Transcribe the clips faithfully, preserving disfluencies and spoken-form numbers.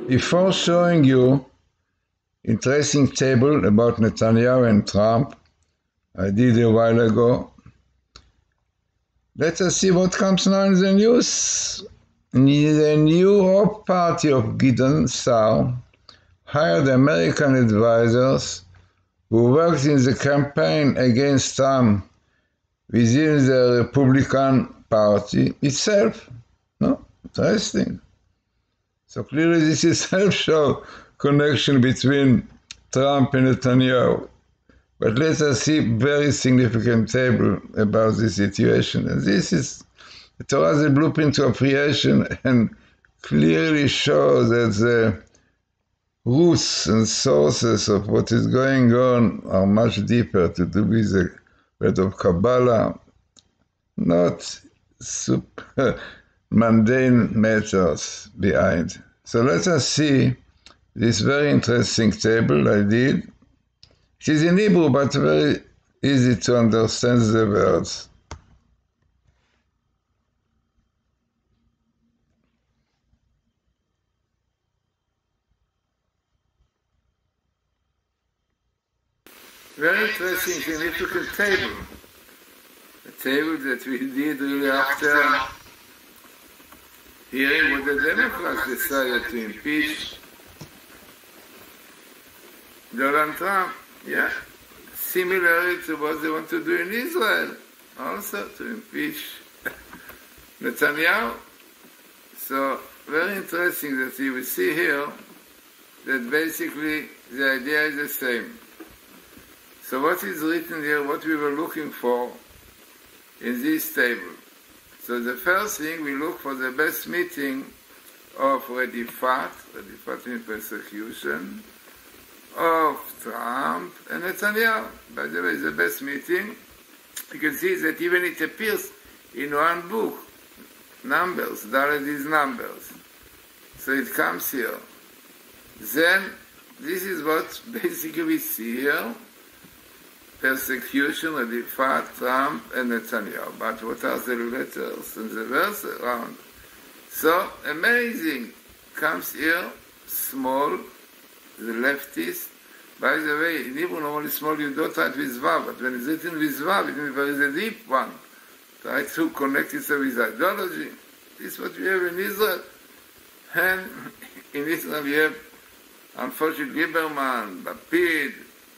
Before showing you interesting table about Netanyahu and Trump I did a while ago, let us see what comes now in the news. The New Hope Party of Gideon Sa'ar hired American advisors who worked in the campaign against Trump within the Republican Party itself. No? Interesting. So clearly this is self-show connection between Trump and Netanyahu. But let us see very significant table about this situation. And this is the Torah's blueprint to creation and clearly shows that the roots and sources of what is going on are much deeper to do with the word of Kabbalah, not super mundane matters behind. So let us see this very interesting table I did. It is in Hebrew, but very easy to understand the words. Very interesting, significant table. A table that we did really after hearing what the Democrats decided to impeach Donald Trump. Yeah, similarly to what they want to do in Israel, also to impeach Netanyahu. So, very interesting that you will see here that basically the idea is the same. So what is written here, what we were looking for in this table? So the first thing, we look for the best meeting of Redifat, Redifat means persecution, of Trump and Netanyahu. By the way, the best meeting. You can see that even it appears in one book, numbers, Dalet is numbers. So it comes here. Then, this is what basically we see here. Persecution, Redifat, Trump, and Netanyahu. But what are the letters and the verse around? So, amazing. Comes here, small, the leftist. By the way, in Hebrew, normally small, you don't write with Vav, but when it's written with Vav, it means there is a deep one. Try to connect it with ideology. This is what we have in Israel. And in Israel, we have, unfortunately, Lieberman, Lapid,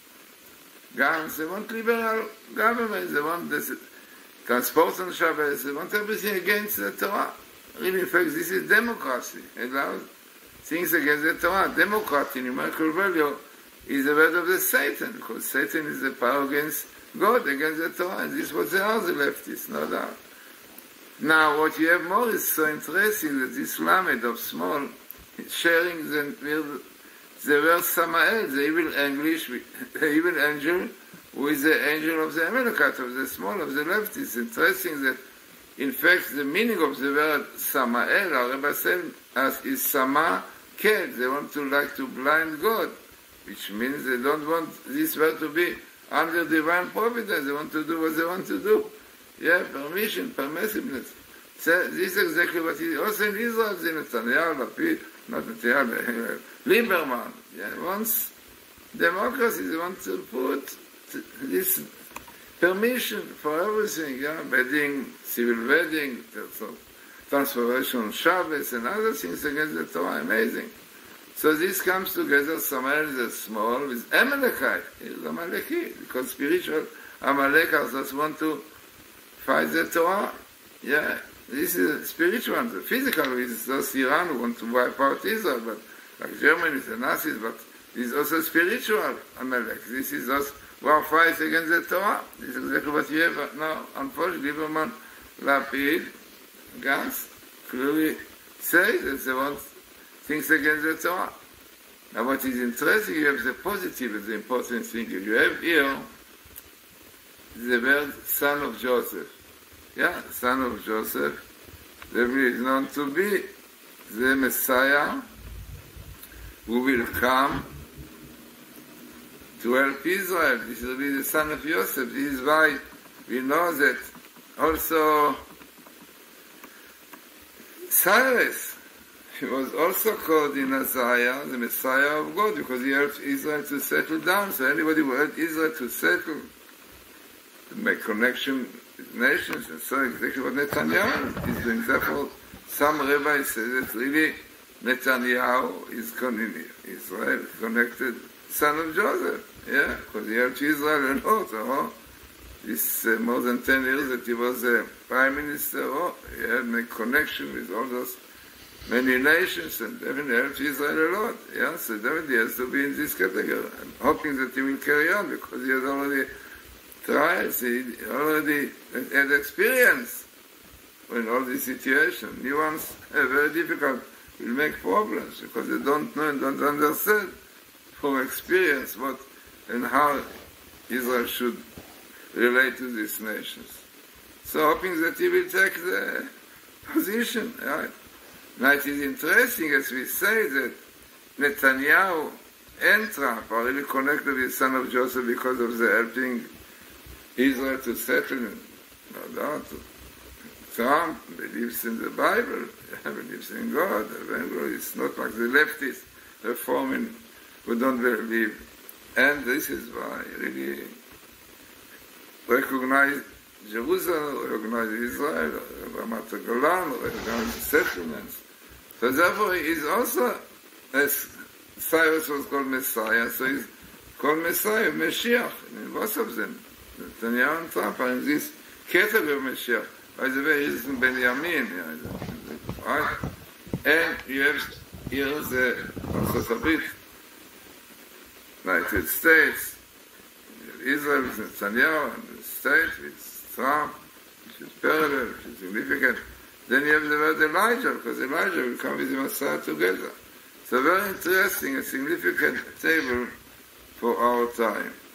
Gantz, they want liberal government, they want this transport and Shabbos, they want everything against the Torah. Really, in fact, this is democracy. It allows things against the Torah. Democracy, numerical value, is the word of the Satan, because Satan is the power against God, against the Torah, and this is what they are, the leftists, no doubt. Now, what you have more is so interesting that this Lamed of small, sharing the the word Samael, the evil English, the evil angel, who is the angel of the Amalekite, of the small, of the left. It's interesting that, in fact, the meaning of the word Samael, our Rebbe said, as is Sama Kel. They want to like to blind God, which means they don't want this word to be under divine providence. They want to do what they want to do. Yeah, permission, permissiveness. So this is exactly what is also in Israel, in Netanyahu, Lapid, not Netanyahu, Lieberman. Yeah, wants democracy, they want to put this permission for everything, yeah, wedding, civil wedding, transformation on Shabbos and other things against the Torah, amazing. So this comes together, Samael is small, with Amalekite, he's Amaleki, because spiritual Amalekites just want to fight the Torah, yeah. This is spiritual, the physical is just Iran who want to wipe out Israel, but like Germany, the Nazis, but this is also spiritual Amalek. This is just war fight against the Torah. This is exactly what you have now. Unfortunately, Lieberman, Lapid, Gantz clearly say that they want things against the Torah. Now what is interesting, you have the positive and the important thing. You have here the word son of Joseph. Yeah, son of Joseph, David is known to be the Messiah who will come to help Israel. This will be the son of Joseph. This is why we know that also Cyrus, he was also called in Isaiah the Messiah of God because he helped Israel to settle down. So anybody who helped Israel to settle, to make connection with nations, and so exactly what Netanyahu is doing. Therefore, some rabbis say that really Netanyahu is con- Israel connected son of Joseph, yeah, because he helped Israel a lot. Oh, this uh, more than ten years that he was a prime minister, oh, he had made connection with all those many nations and definitely helped Israel a lot. Yeah, so definitely has to be in this category. I'm hoping that he will carry on because he has already tried, he already had experience in all these situations. New ones are very difficult, will make problems because they don't know and don't understand from experience what and how Israel should relate to these nations. So hoping that he will take the position, right? Now it is interesting as we say that Netanyahu and Trump are really connected with the son of Joseph because of the helping Israel to settle in. No doubt. Trump believes in the Bible, believes in God. It's not like the leftists reforming who don't believe. And this is why really recognize Jerusalem, recognize Israel, Ramat Golan, recognize the settlements. So therefore he is also, as Cyrus was called Messiah, so he's called Messiah, Mashiach. I mean, both of them, Netanyahu and Trump, are in this category of Mashiach. By the way, he's in Benjamin, right? And you have here the Artsakh Habit, United States, Israel with Netanyahu, and the States with Trump, which is parallel, which is significant. Then you have the word Elijah, because Elijah will come with the Messiah together. So very interesting and significant table for our time.